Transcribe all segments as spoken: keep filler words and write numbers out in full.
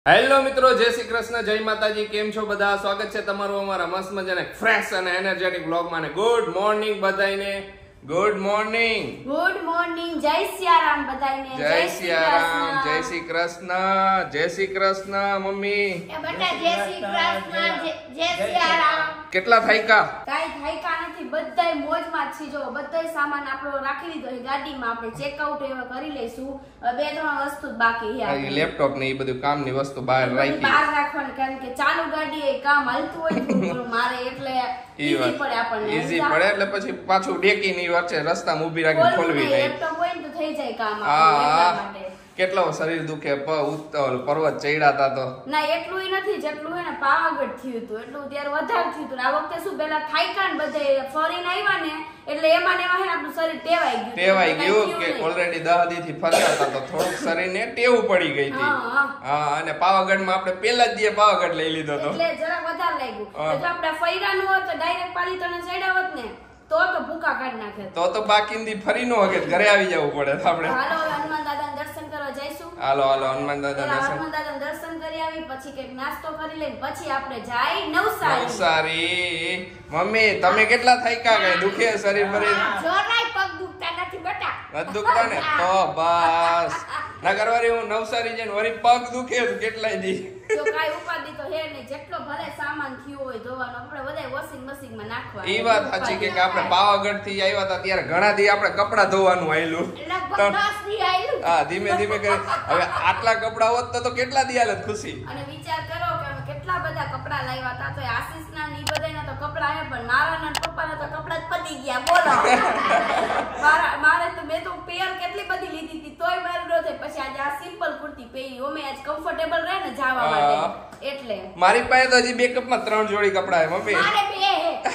Hello મિત્રો, જય શ્રી કૃષ્ણ, જય માતાજી. કેમ છો બધા? સ્વાગત છે તમારું અમારા મસ્ત મજાના ફ્રેશ અને એનર્જેટિક વ્લોગમાં. ગુડ મોર્નિંગ બધાઈને. Good morning. Good morning. જય સિયારામ બધાઈને. જય સિયારામ. જય શ્રી કૃષ્ણ. જય શ્રી કૃષ્ણ મમ્મી. એ બેટા જય શ્રી કૃષ્ણ. જય સિયારામ. કેટલા થાયકા? કાઈ થાયકા નથી, બધાય મોજમાં જ છે. જો બધાય સામાન આપણો રાખી દીધો છે ગાડીમાં. આપણે ચેકઆઉટ એવા કરી લઈશું. બે ત્રણ વસ્તુ જ બાકી છે. લેપટોપ ને એ બધું કામની વસ્તુ બહાર રાખી બહાર રાખવાની, કારણ કે ચાલુ ગાડી એ કામ હાલતું હોય થોડું મારે, એટલે ઈઝી પડે આપણને. ઈઝી પડે એટલે પછી પાછું ડેકી ની વચ્ચે રસ્તામાં ઊભી રાખી ખોલવી નહીં. લેપટોપ હોય ને તો થઈ જાય કામ હા. માટે. કેટલો શરીર દુખે, ઉત્તર પર્વત ચડ્યા તો ના એટલું નથી જેટલું હે ને પાવાગઢ થયું હતું એટલું ત્યારે વધારે થયું હતું. આ વખતે શું પેલા થાયકા ને બધે ફરીને આવ્યા ને એટલે એમાં ને એમાં હે આપણું શરીર ટેવાઈ ગયું. ટેવાઈ ગયું કે ઓલરેડી દહ દી થી ફર્યા હતા તો થોડુંક શરીરને ટેવ પડી ગઈ હતી. હા, અને પાવાગઢમાં આપણે પેલા જ દીએ પાવાગઢ લઈ લીધો તો એટલે જરા વધારે લાગ્યું. જો આપણે ફર્યા નું હોત તો ડાયરેક્ટ પાલી તને ચડ્યા હોત ને તો તો ભૂકા કાઢી નાખે. તો તો બાકીની ફરી નો વખત ઘરે આવી જવું પડે આપણે. હાલો હનુમાન દાદાના દર્શન કરવા જઈશું. હાલો હાલો હનુમાન દાદા દર્શન. હનુમાન દાદાના દર્શન કરી આવી પછી કઈક નાસ્તો કરી લઈને પછી આપણે જાય નવસારી. નવસારી. મમ્મી તમે કેટલા થાક્યા ગઈ? દુખે શરીર ભરી? જોરાય પગ દુખતા નથી બેટા. નથી દુખતા ને? તો બસ ના કરવાની. હું નવસારી જઈને વળી પગ દુખે કેટલાય દી. જો કાઈ ઉપાદી તો હે નહીં. જેટલો ભલે સામાન થયો હોય ધોવાનો આપણે બધાય વોશિંગ મશીન માં નાખવા. ઈ વાત સાચી કે આપણે પાવાગઢ થી આવ્યા હતા ત્યારે ઘણા દી આપણે કપડા ધોવાનું આયલું. લગભગ દસ દી આયલું. હા, ધીમે ધીમે કરી. હવે આટલા કપડા હોત તો કેટલા દી હાલત ખુશી. અને વિચાર કરો કે અમે કેટલા બધા કપડા લાવ્યા હતા. તો આશીષ ના ની બધાયના તો કપડા હે, પણ મારા ના પપ્પાના તો કપડા જ પતી ગયા. બોલો. મારા મારે તો મેં તો પેર કેટલી બધી લીધી હતી તોય મારે નો થાય. પછી આજે આ સિમ્પલ કુર્તી પહેરી. ઓમે આજ કમ્ફર્ટેબલ રહે ને જાવા માટે એટલે. મારી પાસે તો હજી બે કપમાં ત્રણ જોડી કપડા હે મમ્મી. મારે બે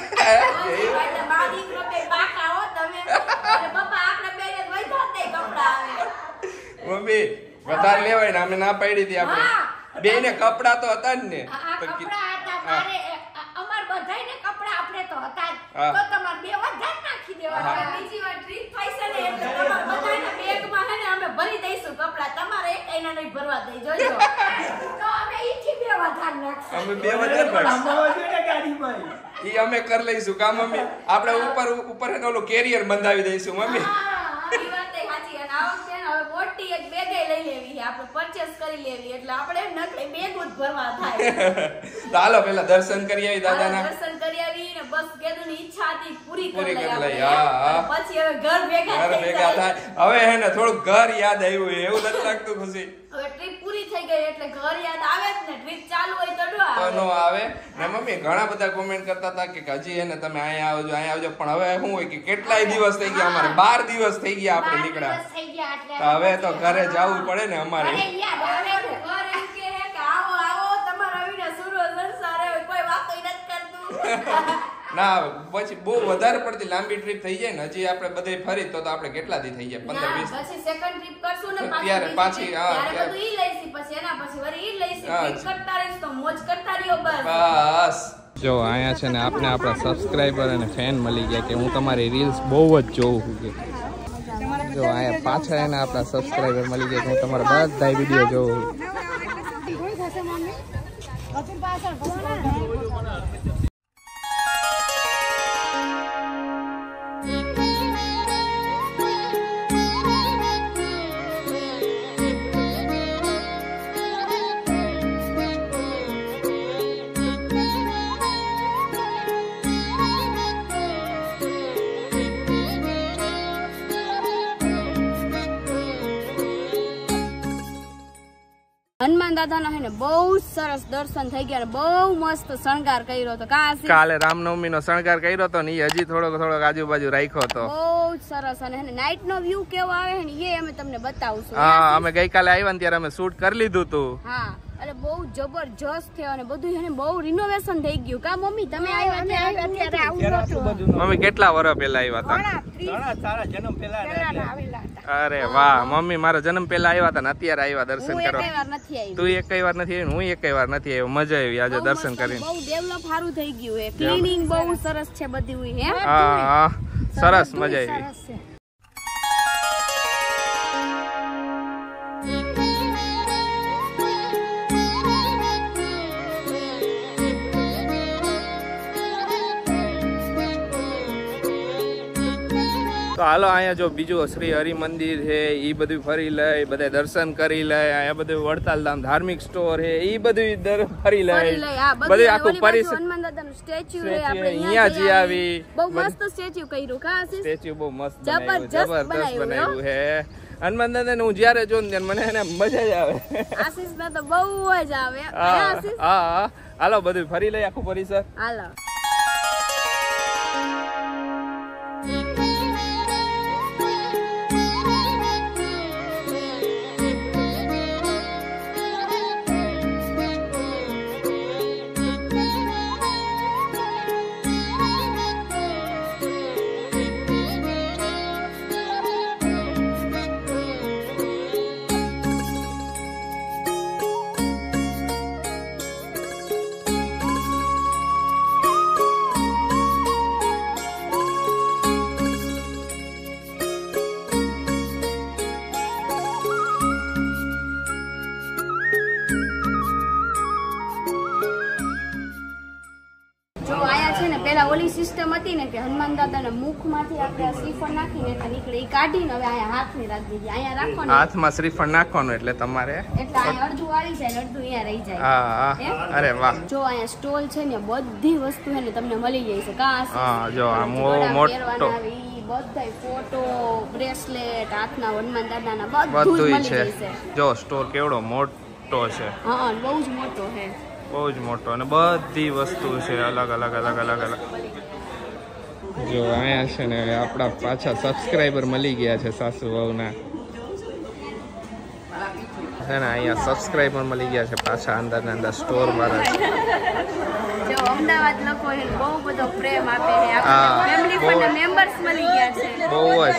હે. મારી દીકરો કે બાકા હો તમે. અને પપ્પા આપણે બે જ વૈધાતે કપડા આવે. મમ્મી વધારે લેવાય ને, અમે ના પાડી હતી આપણે. બે ને કપડા તો હતા જ ને. આ કપડા હતા મારે, અમાર બધાયને કપડા આપણે તો હતા જ. તો તમાર બે વધારે નાખી દેવા. બીજી વાર ટ્રીપ થાય છે ને એટલે તમાર બધાયના બેગમાં હે ને અમે ભરી દઈશું કપડા. તમારે એક કઈના નહીં ભરવા દઈ જોજો. તો અમે ઈથી બે વધારે નાખશું. અમે બે વધારે નાખશું. ઈ અમે કરી લઈશું કામ મમ્મી. આપણે ઉપર ઉપર હે ઓલું કેરિયર બંધાવી દઈશું મમ્મી. હા, ઈ વાત એ સાચી. અને આ વખતે હવે મોટી એક બેગ લઈ લેવી છે આપણે, પરચેસ કરી લેવી એટલે આપણે એમ નકલી બેગ જ ભરવા થાય. તો હાલો પેલા દર્શન કરી આવી દાદાના. દર્શન કરી આવી ને બસ કેદું ની ઈચ્છા હતી પૂરી પૂરી કરી કરી લઈ. લઈ. હા, પછી હવે ઘર ભેગા ઘર ભેગા થાય. હવે હે ને થોડું ઘર યાદ આવ્યું એવું નથી લાગતું ખુશી? હવે ટ્રીપ પૂરી થઈ ગઈ એટલે ઘર યાદ આવે જ ને. ટ્રીપ ચાલુ હોય તો નો તો આવે. નો આવે ને મમ્મી. ઘણા બધા કોમેન્ટ કરતા હતા કે હજી એને તમે અહીંયા આવજો અહીંયા આવજો, પણ હવે શું હોય કે કેટલાય દિવસ થઈ ગયા અમારે. બાર દિવસ થઈ ગયા આપણે નીકળ્યા. બસ થઈ ગયા એટલે તો હવે તો ઘરે જવું પડે ને અમારે. અરે યાદ આવે ને. ઘર એમ કે હે કે આવો આવો તમારા વિના સુરો સંસાર હોય કોઈ વાતો નથી કરતું. ના પછી બહુ વધારે પડતી લાંબી ટ્રીપ થઈ જાય ને. હજી આપણે બધે ફરી તો તો આપણે કેટલા દી થઈ જાય? પંદર વીસ. પછી સેકન્ડ ટ્રીપ કરશું ને ત્યારે પાછી હા ત્યારે બધું ઈ લઈશી. પછી એના પછી વળી ઈ લઈશી. ટ્રીપ કરતા રહીશ તો મોજ કરતા રહ્યો બસ. બસ જો અહીંયા છે ને આપણે આપણા સબસ્ક્રાઇબર અને ફેન મળી ગયા કે હું તમારી રીલ્સ બહુ જ જોઉં છું કે. જો અહીંયા પાછળ એને આપણા સબસ્ક્રાઇબર મળી ગયા કે હું તમારા બધા વિડીયો જોઉં. હનુમાન દાદાના હે ને બહુ સરસ દર્શન થઈ ગયા. બહુ મસ્ત શણગાર કર્યો હતો. કાલે રામનવમી નો શણગાર કર્યો હતો ને હજી થોડોક થોડોક આજુબાજુ રાખ્યો હતો. બહુ સરસ. અને નાઈટ નો વ્યૂ કેવો આવે ને એ અમે તમને બતાવશું. હા, અમે ગઈકાલે આવ્યા ને ત્યારે અમે શૂટ કરી લીધું હતું. હા, એટલે બહુ જબરજસ્ત થયો અને બધું એને બહુ રિનોવેશન થઈ ગયું. કા મમ્મી તમે આવ્યા ત્યારે આવું નહોતું. મમ્મી કેટલા વર્ષ પહેલા આવ્યા હતા? ઘણા સારા જન્મ પહેલા આવેલા હતા. અરે વાહ મમ્મી, મારા જન્મ પહેલા આવ્યા હતા ને અત્યારે આવ્યા દર્શન કરવા. નથી તું એક વાર નથી આવી, હું એક વાર નથી આવ્યો. મજા આવી આજે દર્શન કરીને. બહુ ડેવલપ સારું થઈ ગયું છે. ક્લીનિંગ બહુ સરસ છે બધી. હે હા હા, સરસ મજા આવી. તો હાલો અહીંયા જો બીજું શ્રી હરિ મંદિર છે એ બધું ફરી લે, બધા દર્શન કરી લે. અહીંયા બધું વડતાલ ધામ ધાર્મિક સ્ટોર છે એ બધું ફરી લે. બધું આખું પરિસર હનુમાન દાદાનું સ્ટેચ્યુ છે, આપણે અહીંયા જઈ આવી. બહુ મસ્ત સ્ટેચ્યુ કર્યું કા આશીષ? સ્ટેચ્યુ બહુ મસ્ત જબરજસ્ત બનાવ્યું છે હનુમાન દાદા ને. હું જયારે જોઉં ને મને એને મજા જ આવે. આશીષ ને તો બહુ જ આવે. હા હા હાલો બધું ફરી લઈ આખું પરિસર. હાલો ઓલી સિસ્ટમ હતી ને કે હનુમાન દાદાના મુખમાંથી આપણે શ્રીફળ નાખીને તો નીકળે, ઈ કાઢીને હવે અહીંયા હાથની રાખી દીધી. અહીંયા રાખવાનું, હાથમાં શ્રીફળ નાખવાનું એટલે તમારે એટલે અહીંયા અડધું આવી જાય, અડધું અહીંયા રહી જાય. હા અરે વાહ. જો અહીંયા સ્ટોલ છે ને બધી વસ્તુ છે ને તમને મળી જાય છે કા? હા જો આ મોટો બધાય ફોટો, બ્રેસલેટ, હાથના હનુમાન દાદાના બધું જ મળી જાય છે. જો સ્ટોર કેવડો મોટો છે. હા બહુ જ મોટો છે, બહુ જ મોટો, અને બધી વસ્તુ છે અલગ અલગ અલગ અલગ અલગ. જો અહીંયા છે ને આપણા પાછા સબસ્ક્રાઈબર મળી ગયા છે સાસુ વહુના છે ને. અહીંયા સબસ્ક્રાઈબર મળી ગયા છે પાછા અંદર ને અંદર સ્ટોર વાળા છે. જો અમદાવાદ લોકો એને બહુ બધો પ્રેમ આપે છે. આપણા ફેમિલી ફંડ મેમ્બર્સ મળી ગયા છે બહુ જ.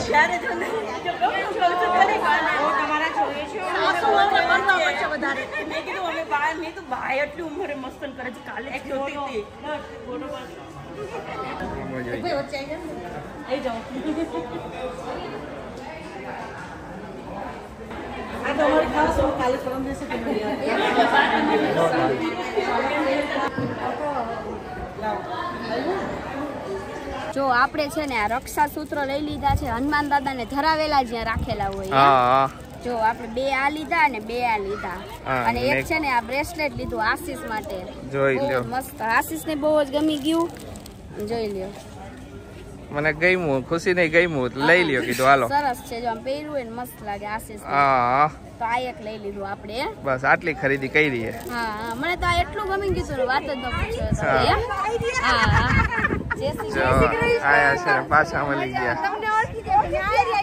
જો આપણે છે ને આ રક્ષા સૂત્ર લઈ લીધા છે, હનુમાન દાદા ને ધરાવેલા જ્યાં રાખેલા હોય. જો આપણે બે આ લીધા અને બે આ લીધા, અને એક છે ને આ બ્રેસલેટ લીધું આશીષ માટે. જોઈ લ્યો મસ્ત, આશીષ ને બહુ જ ગમી ગયું. જોઈ લ્યો, મને ગમ્યું, ખુશી નહીં ગમ્યું, લઈ લ્યો કીધું હાલો. સરસ છે, જો આમ પહેર્યું હોય ને મસ્ત લાગે આશીષ. હા તો આ એક લઈ લીધું આપણે. બસ આટલી ખરીદી કરી છે. હા મને તો આ એટલું ગમી ગયું, વાત જ ન પૂછો. હા જય શ્રી કૃષ્ણ. આયા છે ને પાછા મળી ગયા. તમને ઓળખી જાય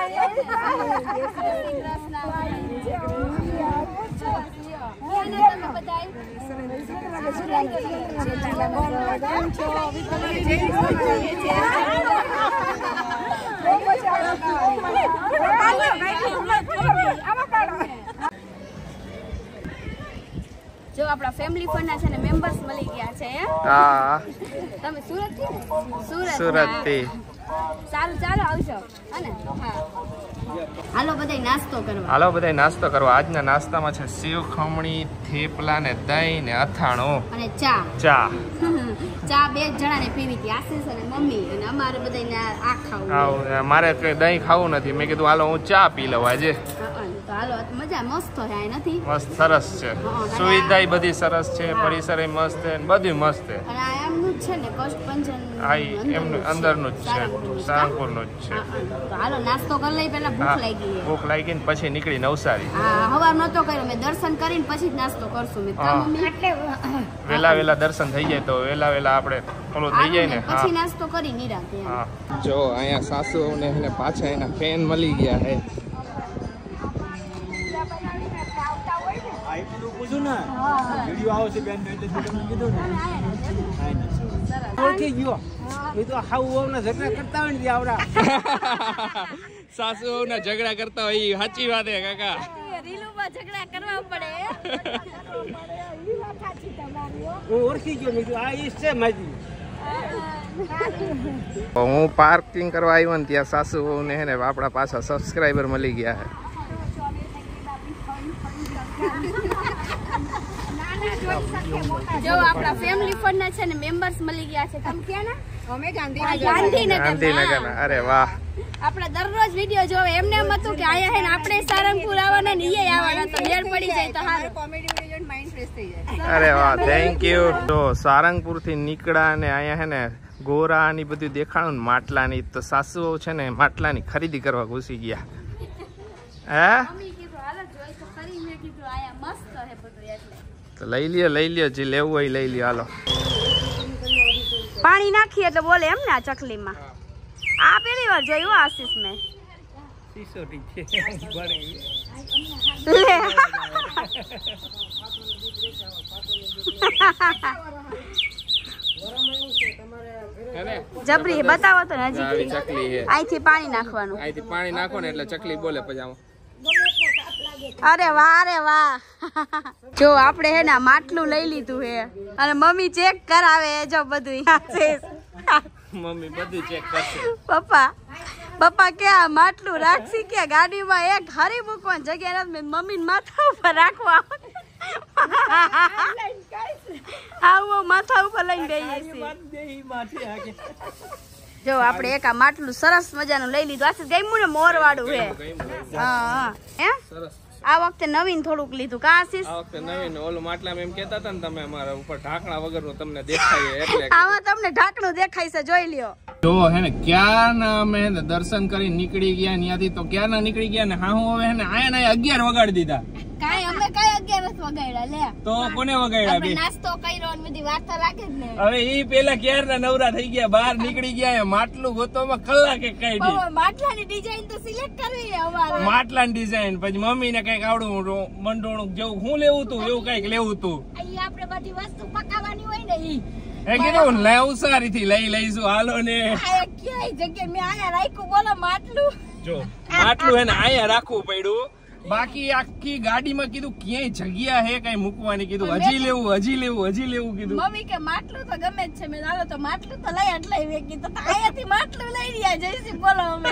જો આપણા ફેમિલી ફંડના છે ને મેમ્બર્સ મળી ગયા છે. હા તમે સુરત થી? સુરત સુરત થી. સારું ચાલો આવજો. અને હા હાલો બધાય નાસ્તો કરવા. હાલો બધાય નાસ્તો કરવા. આજના નાસ્તામાં છે સેવ ખમણી, થેપલા ને દહીં ને અથાણું અને ચા. ચા ચા બે જણાને પીવી હતી, આશીષ અને મમ્મી, અને અમારે બધાને આ ખાવું. મારે દહીં ખાવું નથી, મેં કીધું હાલો હું ચા પી લઉં આજે. તો હાલો મજા મસ્ત થાય નથી? મસ્ત સરસ છે, સુવિધા બધી સરસ છે, પરિસર મસ્ત છે, બધું મસ્ત છે. અને આ એમનું જ છે ને કષ્ટભંજન? હા એમનું અંદરનું જ છે, સારંગપુરનું જ છે. તો હાલો નાસ્તો કરી લઈ, પેલા ભૂખ લાગી. ભૂખ લાગી ને પછી નીકળી નવસારી. હા હવાર નતો કર્યો મેં, દર્શન કરીને પછી જ નાસ્તો કરશું મેં. વેલા વેલા દર્શન થઈ જાય તો વેલા વેલા આપણે ઓલું થઈ જાય ને, પછી નાસ્તો કરી નિરાંતે. જો અહીંયા સાસુ ને પાછા એના ફેન મળી ગયા છે. સાસુ ના ઝઘડા કરતા હોય સાચી વાત હે કાકા. રીલુમાં ઝઘડા કરવા પડે. હું પાર્કિંગ કરવા આવ્યો ને ત્યાં સાસુ ને હે ને આપણા પાછા સબસ્ક્રાઈબર મળી ગયા છે. જો આપણા ફેમિલી ફંડ ના છે ને મેમ્બર્સ મળી ગયા છે. તમે ક્યાં ના? અમે ગાંધીનગર. ગાંધીનગર. અરે વાહ. આપણે દરરોજ વિડિયો જોવે. એમને એમ હતું કે આયા હે ને આપણે સારંગપુર આવવાના ને ઈએ આવવાના તો મેળ પડી જાય તો હારું. કોમેડી વિડિયો જોઈને માઇન્ડ ફ્રેશ થઈ જાય. અરે વાહ, થેન્ક યુ. તો સારંગપુર થી નીકળ્યા ને આયા હે ને ગોરા ની બધું દેખાણું ને માટલા ની તો સાસુ છે ને માટલા ની ખરીદી કરવા ઘૂસી ગયા. હે મમ્મી કીધું હાલો જોઈ તો ખરી. મેં કીધું આયા મસ્ત હે બધું એટલે. તો લઈ લ્યો લઈ લ્યો જે લેવું હોય લઈ લ્યો. હાલો પાણી નાખીએ એટલે બોલે એમ ને આ ચકલીમાં. આ પહેલી વાર જોયું આશીષ મેં. જબરી બતાવો તો નજીક. ચકલી હે. અહીંથી પાણી નાખવાનું. અહીંથી પાણી નાખો ને એટલે ચકલી બોલે પછી આમ. અરે વાહ અરે વાહ. જો આપણે હે ને માટલું લઈ લીધું હે અને મમ્મી ચેક કરાવે જો બધું. મમ્મી બધું ચેક કરશે. પપ્પા પપ્પા કે આ માટલું રાખશી કે ગાડીમાં એક હરી મૂકવાની જગ્યા નથી. મમ્મી માથા ઉપર રાખવા આવું માથા ઉપર લઈને બેહીએ છીએ. જો આપણે એક આ માટલું સરસ મજાનું લઈ લીધું. આશીષ ગમ્યું ને મોર વાળું હે. હા હે સરસ. આ વખતે નવીન થોડુંક લીધું કા આશીષ? આ વખતે નવીન. ઓલું માટલામાં એમ કહેતા હતા ને તમે અમારા ઉપર ઢાંકણા વગરનું તમને દેખાય એટલે. આમાં તમને ઢાંકણું દેખાય છે જોઈ લ્યો. જો હે ને ક્યારના અમે દર્શન કરી નીકળી ગયા ત્યાંથી તો ક્યારના નીકળી ગયા ને હા હું હવે હે ને આયા ને અગિયાર વગાડી દીધા. કાઈ અમે કાઈ અગિયાર વગાડ્યા લે. તો કોને વગાડ્યા? આપણે નાસ્તો કર્યો ને બધી વાત લાગે જ ને. હવે ઈ પેલા ક્યારના નવરા થઈ ગયા બહાર નીકળી ગયા. માટલું ગોતવામાં કલાકે કાઢી. માટલાની ડિઝાઇન તો સિલેક્ટ કરવી અમારે. માટલાની ડિઝાઇન પછી મમ્મી ને કઈક આવડું મંડોણું જેવું હું લેવું તું એવું કઈક લેવું તું. અહીં આપણે બધી વસ્તુ પકાવવાની હોય ને ઈ એ કીધું નવસારી થી લઈ લઈશું હાલો ને. ક્યાંય જગ્યા મેં આયા રાખ્યું બોલો માટલું. જો માટલું હે ને આયા રાખવું પડ્યું. બાકી આખી ગાડીમાં કીધું ક્યાંય જગ્યા હે કઈ મૂકવાની. કીધું હજી લેવું હજી લેવું હજી લેવું કીધું. મમ્મી કે માટલું તો ગમે જ છે. મેં હાલો તો માટલું તો લઈ એટલે મેં કીધું આયાથી માટલું લઈ રહ્યા જઈશી બોલો અમે.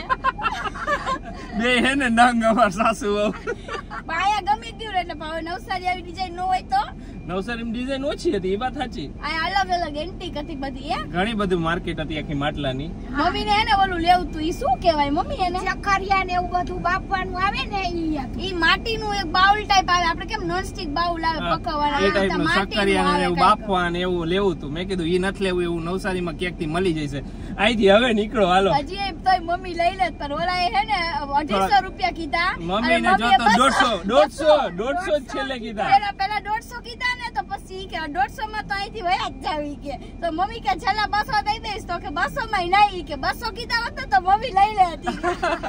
બે હે ને નંગ અમાર સાસુ આયા ગમી ગયું એટલે ભાવે નવસારી આવી ડિઝાઇન ન હોય તો. નવસારી ડિઝાઇન ઓછી હતી એ વાત સાચી. આ અલગ અલગ એન્ટિક હતી બધી હે. ઘણી બધી માર્કેટ હતી આખી માટલાની. મમ્મી ને એને ઓલું લેવું તું ઈ શું કહેવાય મમ્મી એને? ચખરિયા ને એવું બધું બાફવાનું આવે ને ઈ ઈ માટીનું એક બાઉલ ટાઈપ આવે. આપણે કેમ નોનસ્ટિક બાઉલ આવે પકવવાના એ ટાઈપનું ચખરિયા ને એવું બાફવા ને એવું લેવું તું. મેં કીધું ઈ નથી લેવું એવું નવસારીમાં ક્યાંક થી મળી જશે. અહીંથી હવે નીકળો હાલો. હજી તોય મમ્મી લઈ લે પર ઓલા હે ને અઢીસો રૂપિયા કીધા. મમ્મી ને જો તો દોઢસો દોઢસો દોઢસો જ છેલ્લે કીધા. એના પેલા દોઢસો કીધા ને તો પછી કે દોઢસો માં તો અહીંથી વયા જ જાવી કે. તો મમ્મી કે છેલ્લા બસો દઈ દઈશ તો કે બસો માં નહીં કે બસો કીધા હોત તો મમ્મી લઈ લે હતી.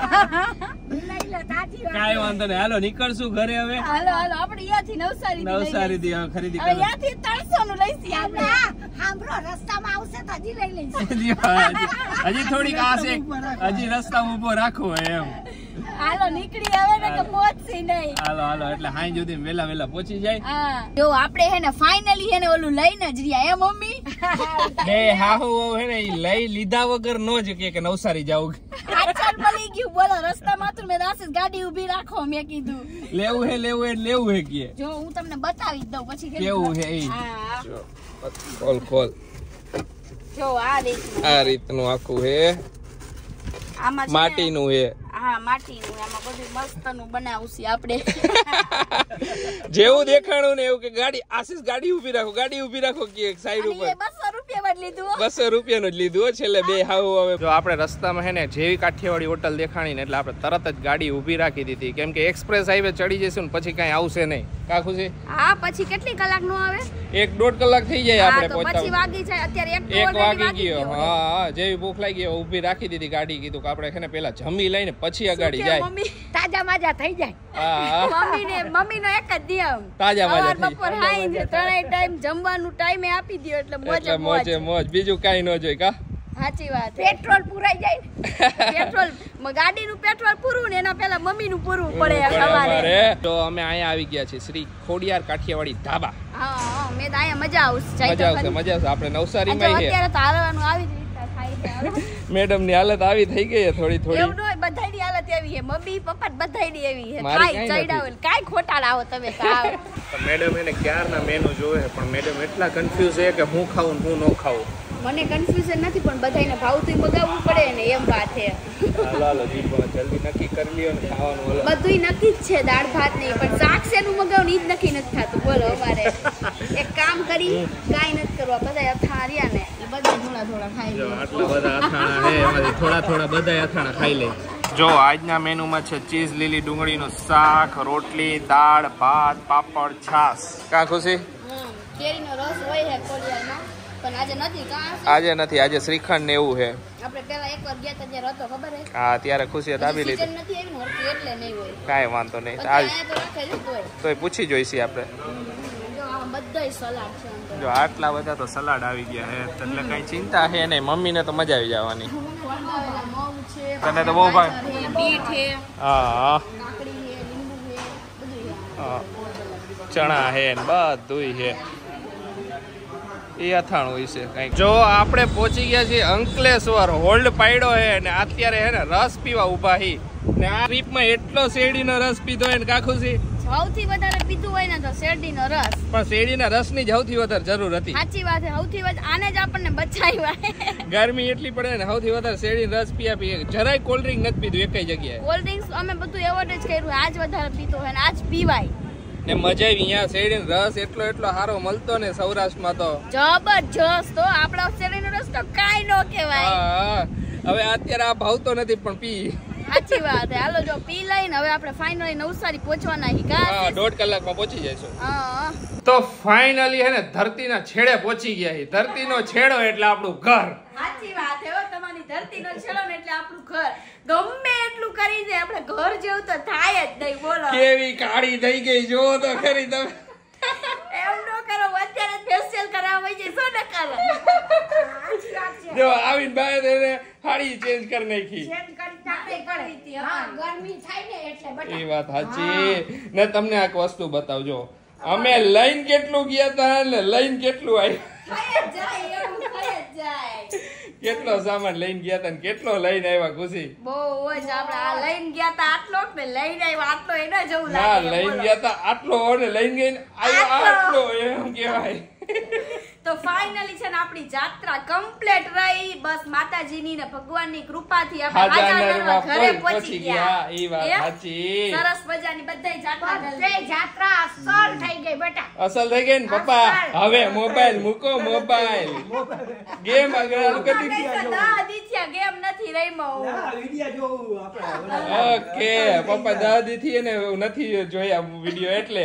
લઈ લે તાજી વાત. કાઈ વાંધો નહીં હાલો નીકળશું ઘરે હવે. હાલો હાલો આપણે અહીંયાથી નવસારી નવસારી થી ખરીદી હવે અહીંયાથી ત્રણસો નું લઈશી આપણે. સાંભળો રસ્તામાં આવશે તો હજી લઈ લઈશું. હજી થોડીક આશે હજી રસ્તામાં ઉભો રાખો એમ. હાલો નીકળી આવે ને કે પહોંચી નહીં. હાલો હાલો એટલે હાઈ સુધી વેલા વેલા પહોંચી જાય. હા જો આપણે હે ને ફાઇનલી હે ને ઓલું લઈને જ રહ્યા હે મમ્મી. બે હાહુ હે ને ઈ લઈ લીધા વગર નો જ કે નવસારી જાવ. આચર મળી ગયું બોલો રસ્તામાં તો મેં રાસે ગાડી ઊભી રાખો મેં કીધું. લેવું હે લેવું હે લેવું હે કે. જો હું તમને બતાવી દઉં પછી કેવું હે ઈ. હા ખોલ ખોલ. જો આ રીતનું આ રીતનું આખું હે. આમાં માટીનું હે. હા માટીનું. આમાં બધું મસ્તનું બનાવશું આપણે. જેવું દેખાણું ને એવું કે ગાડી આશીષ ગાડી ઊભી રાખો ગાડી ઊભી રાખો કે સાઈડ ઉપર. બસો રૂપિયા જ લીધું. બસો રૂપિયાનું જ લીધું હો છેલ્લે બે હાવ. હવે જો આપણે રસ્તામાં હે ને જેવી કાઠિયાવાડી હોટલ દેખાણી ને એટલે આપણે તરત જ ગાડી ઊભી રાખી દીધી કેમ કે એક્સપ્રેસ હાઈવે ચડી જઈશું ને પછી કઈ આવશે નહીં. કા ખુશી? હા પછી કેટલી કલાક નો આવે? એક દોઢ કલાક થઈ જાય આપણે પહોંચતા. પછી વાગી જાય અત્યારે એક એક વાગી ગયો. હા હા જેવી ભૂખ લાગી ગઈ ઊભી રાખી દીધી ગાડી. કીધું કે આપણે છે ને પેલા જમી લઈને પછી અગાડી જાય. મમ્મી તાજા માજા થઈ જાય. હા મમ્મી ને મમ્મી નો એક જ નિયમ તાજા માજા થઈ બપોર હાઈ ને ત્રણેય ટાઈમ જમવાનું ટાઈમે આપી દો એટલે મોજે મોજે મોજ. બીજું કાઈ ન જોઈ કા. સાચી વાત. પેટ્રોલ પુરાઈ જાય. પેટ્રોલ ગાડીનું પેટ્રોલ પૂરું ને એના પહેલા મમ્મીનું પૂરવું પડે સવારે. તો અમે અહીંયા આવી ગયા છીએ શ્રી ખોડિયાર કાઠિયાવાડી ધાબા. હા હા મેં તો અહીંયા મજા આવશે. મજા આવશે મજા આવશે. આપણે નવસારીમાં અત્યારે તો હાલવાનું આવી જ રીતના થાય છે. મેડમ ની હાલત આવી થઈ ગઈ થોડી થોડી. એવું ન હોય બધાની હાલત એવી છે મમ્મી પપ્પા બધાયની એવી છે કાઈ ચડાવે કાઈ ખોટા લાવો તમે સાવ મેડમ એને ક્યારના મેનુ જોવે પણ મેડમ એટલા કન્ફ્યુઝ છે કે હું ખાવું ને હું ન ખાવું મને કન્ફ્યુઝન નથી પણ બધાયને ભાવતું મગાવવું પડે ને એમ વાત છે હાલો હાલો જી જલ્દી નક્કી કરી લ્યો ને ખાવાનું ઓલો બધુંય નક્કી જ છે દાળ ભાત નહીં પણ શાક શેનું મગાવવું ઈ જ નક્કી નથી થતું બોલો અમારે એક કામ કરી કાઈ નથી કરવા બધા અથાણા રહ્યા ને એ બધા થોડા થોડા ખાઈ લે આટલા બધા અથાણા છે એમાંથી થોડા થોડા બધા અથાણા ખાઈ લે જો આજના મેનુમાં છે ચીઝ લીલી ડુંગળીનું શાક રોટલી દાળ ભાત પાપડ છાશ કા ખુશી કેરીનો રસ હોય છે કોલિયામાં પણ આજે નથી કા આજે નથી આજે શ્રીખંડ ને એવું છે આપણે પેલા એકવાર ગયા તા જ્યારે હતો ખબર હે હા ત્યારે ખુશીએ દાબી લીધી નથી આવી ને હોરતી એટલે નહીં હોય કાઈ વાંધો નહીં આજ આજ તો રાખે જ તોય તોય પૂછી જોઈશી આપણે જો આમાં બધાય સલાડ છે અંદર જો આટલા બધા તો સલાડ આવી ગયા હે એટલે કઈ ચિંતા હે નહીં મમ્મીને તો મજા આવી જવાની મગ છે તને તો બહુ ભાઈ બીટ છે હા કાકડી છે લીંબુ છે બધું હા ચણા હે ને બધુંય હે એ અથાણું હોય છે કઈક જો આપણે પહોંચી ગયા છીએ અંકલેશ્વર હોલ્ડ પાડ્યો હે ને અત્યારે હે ને રસ પીવા ઉભા હી ને આ ટ્રીપમાં એટલો શેરડીનો રસ પીધો હે ને કાખુસી સૌથી વધારે પીધું હોય ને તો શેરડીનો રસ પણ શેરડીના રસની જ સૌથી વધારે જરૂર હતી સાચી વાત છે સૌથી વધારે આને જ આપણને બચાવ્યા ગરમી એટલી પડે ને સૌથી વધારે શેરડીનો રસ પીયા પીએ જરાય કોલ્ડ ડ્રિંક નથી પીધું એકઈ જગ્યાએ કોલ્ડ ડ્રિંક્સ અમે બધું એવોર્ડ જ કર્યું આજ વધારે પીતો હોય ને આજ પીવાય ને મજા આવી અહીંયા શેરડીનો રસ એટલો એટલો સારો મળતો ને સૌરાષ્ટ્રમાં તો જબરજસ્ત તો આપણા શેરડીનો રસ તો કાઈ નો કહેવાય હા હવે અત્યારે આ ભાવતો નથી પણ પી સાચી વાત છે હાલો જો પી લઈને હવે આપણે ફાઇનલી નવસારી પહોંચવાના હી કા હા દોઢ કલાકમાં પહોંચી જઈશું હા તો ફાઇનલી હે ને ધરતીના છેડે પહોંચી ગયા હી ધરતીનો છેડો એટલે આપણું ઘર સાચી વાત છે હો તમારી ધરતીનો છેડો ને એટલે આપણું ઘર ગમે એટલું કરી દે આપણે ઘર જેવું તો થાય જ નહીં બોલો કેવી કાળી થઈ ગઈ જો તો ખરી તમે એમ નો કરો અત્યારે જ ફેશિયલ કરાવવા જઈ સો ને કરો જો આવીને બહાર એને હાડી ચેન્જ કરી નાખી ચેન્જ કરી નાખે કરી હતી હા ગરમી થાય ને એટલે બટા એ વાત સાચી ને તમને એક વસ્તુ બતાવજો અમે લઈને કેટલું ગયા તા ને લઈને કેટલું આવ્યું જાય એવું થાય જાય કેટલો સામાન લઈને ગયા તા ને કેટલો લઈને આવ્યા ખુશી બહુ જ આપણે આ લઈને ગયા તા આટલો ને લઈને આવ્યા આટલો એને જવું ના લાગે લઈને ગયા તા આટલો ને લઈને ગઈને આવ્યો આટલો એમ કહેવાય તો ફાઇનલી છે ને આપણી જાત્રા કમ્પ્લીટ રહી બસ માતાજીની ને ભગવાનની કૃપાથી આપણે હાજરના ઘરે પહોંચી ગયા ઈ વાત સાચી સરસ મજાની બધાય જાત્રા તે જાત્રા અસલ થઈ ગઈ બેટા અસલ થઈ ગઈ ને પપ્પા હવે મોબાઈલ મૂકો મોબાઈલ ગેમ આગળ કરી દીધી ગેમ નથી રમ્યો વિડિયો જોવું આપણે ઓકે પપ્પા દાદી થી ને નથી જોયા વિડિયો એટલે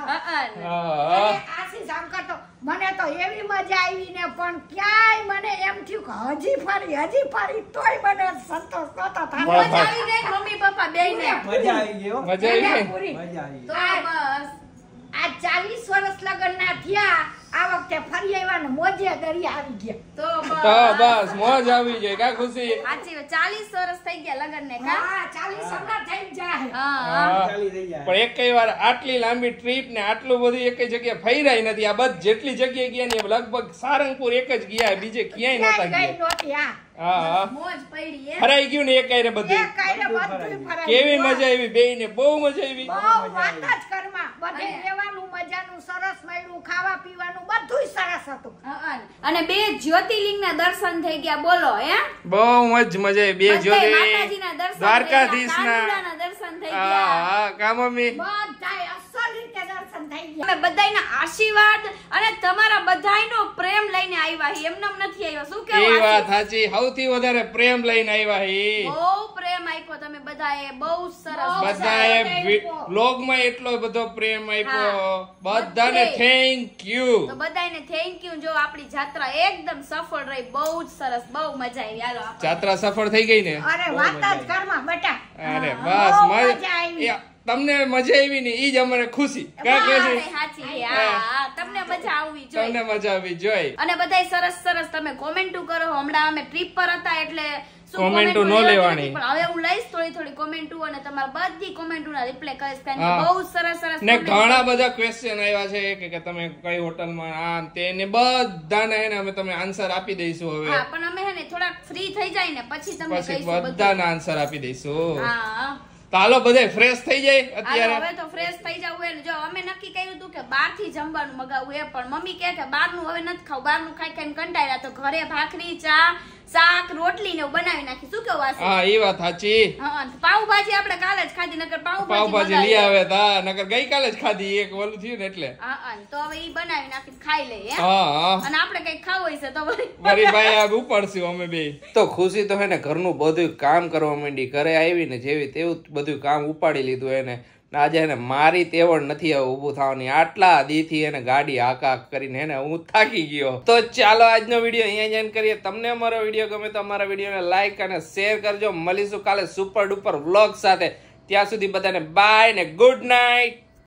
હા આશીષ અંકલ તો મને તો એવી મજા આવી ને પણ ક્યાંય મને એમ થયું કે હજી ફરી હજી ફરી તોય મને સંતોષ નતો થતો મજા આવી ગઈ મમ્મી પપ્પા બેયને મજા આવી ગઈ હો મજા આવી ગઈ પૂરી. મજા આવી તો બસ આ ચાલીસ વર્ષ લગ્ન ના થયા આ વખતે ફરી આવ્યા ને મોજે દરિયા આવી ગયા તો તો બસ મોજ આવી જાય કા ખુશી સાચી વાત ચાલીસ વર્ષ થઈ ગયા લગન ને કા હા ચાલીસ હમણાં થઈ જાય હા હા. ચાલી રહી જાય પણ એક વાર આટલી લાંબી ટ્રીપ ને આટલું બધું એક જગ્યાએ ફર્યા નથી આ બધ જેટલી જગ્યાએ ગયા ને લગભગ સારંગપુર એક જ ગયા બીજે ક્યાંય નતા ક્યાંય ગઈ ગયા નહોતી હા હા હા મોજ પડી હે ફરાઈ ગયું ને એક કાયરે બધું એ કાંઈ બધું ફરાય કેવી મજા આવી બેય ને બહુ મજા આવી બહુ વાત જ કરમાં બધે રહેવાનું મજાનું સરસ મળ્યું ખાવા પીવાનું બધું સરસ હતું હા, અને બે જ્યોતિર્લિંગના દર્શન થઈ ગયા બોલો હે બહુ મજ મજા આવી બે બધાય જોડે માતાજીના દર્શન દ્વારકાધીશ થઈ ગયા, ના કાનુડાના દર્શન થઈ હા ગયા હા કા મમ્મી બધાય અસલ રીતે દર્શન થઈ ગયા અમે બધાયના આશીર્વાદ અને તમારા બધાયનો પ્રેમ લઈને આવ્યા હી એમનેમ નથી આવ્યા શું એ કેવું વાત સાચી સૌથી વધારે પ્રેમ લઈને આવ્યા હી બહુ પ્રેમ આપ્યો તમે બધાએ બહુ સરસ બધાએ વ્લોગ માં એટલો બધો પ્રેમ આપ્યો બધાને થેન્ક યુ તો બધાયને થેન્ક યુ જો આપણી જાત્રા એકદમ સફળ રહી બહુ જ સરસ બહુ મજા આવી હાલો આપણે. જાત્રા સફળ થઈ ગઈ ને અરે વાત જ કરમાં બેટા અરે બહુ બસ મજા મજા આવી. એ તમને મજા આવી ને ઈ જ અમને ખુશી કા કે હા, છે સાચી છે. હા, હા, તમને મજા આવવી જોઈએ તમને મજા આવી જોઈ અને બધાય સરસ સરસ તમે કોમેન્ટો કરો હમણાં અમે ટ્રીપ પર હતા એટલે કોમેન્ટો ન લેવાની. પણ હવે હું લઈશ થોડી થોડી કોમેન્ટો અને તમારી બધી કોમેન્ટોના રિપ્લાય કરીશ કારણ કે બહુ સરસ સરસ ને ઘણા બધા ક્વેશ્ચન આવ્યા છે કે કે તમે કઈ હોટલમાં આ તે ને બધાને એને અમે તમે આન્સર આપી દઈશું હવે. હા પણ અમે હે ને થોડાક ફ્રી થઈ જાય ને પછી તમને પછી કહીશું બધાના આન્સર આપી દઈશું. હા તો હાલો બધે ફ્રેશ થઈ જાય અત્યારે. હવે તો ફ્રેશ થઈ જવું એટલે જો અમે નક્કી કર્યું હતું કે બહાર થી જમવાનું મગાવવું એ પણ મમ્મી કહે કે બહારનું હવે નથી ખાવું, બહારનું ખાઈ ખાઈને કંટાળ્યા તો ઘરે ભાખરી ચા શાક રોટલી ને બનાવી નાખી. શું કેવું આશી? હા એ વાત સાચી. હા પાવભાજી આપણે કાલે જ ખાધી નકર પાવભાજી પાવભાજી લઈ આવે તા નકર ગઈકાલે જ ખાધી એક ઓલું થયું ને એટલે. હા હા તો હવે ઈ બનાવી નાખી ખાઈ લઈએ. હા હા અને આપણે કઈ ખાવું હશે તો મારી ભાઈ આ ઉપાડશું અમે બે. તો ખુશી તો હે ને ઘરનું બધું કામ કરવા માંડી. ઘરે આવીને જેવી તેવું બધું કામ ઉપાડી લીધું એને. આજે એને મારી તેવડ નથી હવે ઊભું થવાની. આટલા દીથી એને ગાડી હાક હાક કરીને એને હું થાકી ગયો. તો ચાલો આજનો વિડીયો અહીંયા જ એન્ડ કરીએ. તમને અમારો વિડીયો ગમે તો અમારા વિડીયોને લાઈક અને શેર કરજો. મળીશું કાલે સુપર ડુપર વ્લોગ સાથે. ત્યાં સુધી બધાને બાય ને ગુડ નાઇટ.